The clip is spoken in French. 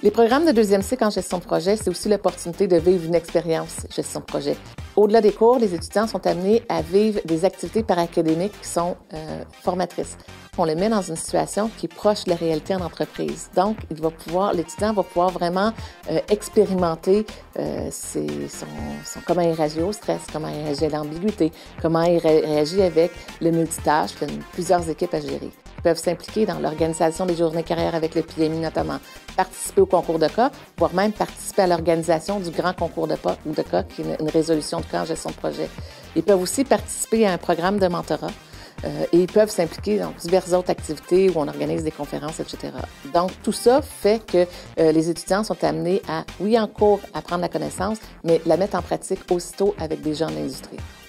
Les programmes de deuxième cycle en gestion de projet, c'est aussi l'opportunité de vivre une expérience gestion de projet. Au-delà des cours, les étudiants sont amenés à vivre des activités paracadémiques qui sont formatrices. On les met dans une situation qui est proche de la réalité en entreprise. Donc, l'étudiant va pouvoir vraiment expérimenter comment il réagit au stress, comment il réagit à l'ambiguïté, comment il réagit avec le multitâche, il y a plusieurs équipes à gérer. Ils peuvent s'impliquer dans l'organisation des journées carrières avec le PMI notamment, participer au concours de cas, voire même participer à l'organisation du grand concours de cas, qui est une résolution de cas en gestion de projet. Ils peuvent aussi participer à un programme de mentorat et ils peuvent s'impliquer dans diverses autres activités où on organise des conférences, etc. Donc, tout ça fait que les étudiants sont amenés à, oui, en cours, à prendre la connaissance, mais la mettre en pratique aussitôt avec des gens de l'industrie.